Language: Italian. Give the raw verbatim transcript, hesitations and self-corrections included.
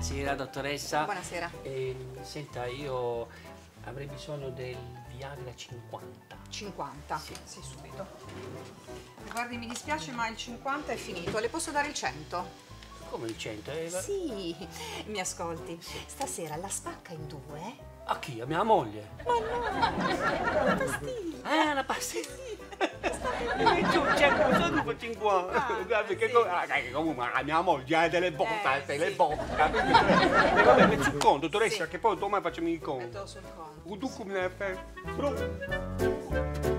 Buonasera, dottoressa. Buonasera. Eh, senta, io avrei bisogno del Viagra cinquanta. cinquanta? Sì. Sì, subito. Guardi, mi dispiace, ma il cinquanta è finito. Le posso dare il cento? Come il cento? Eh, Sì, mi ascolti. Stasera la spacca in due? A chi? A mia moglie? Ma no, una pastiglia. Ah, una pastiglia. cinquanta. cinquanta. Perché sì. co- ah, che comunque la mia moglie ha delle botte, Eh, delle sì. botte. capito? E vabbè, metto sul conto, dottoressa, Sì. che poi domani facciamo il conto. Metto sul conto. Un tu come ne fai? Pronto?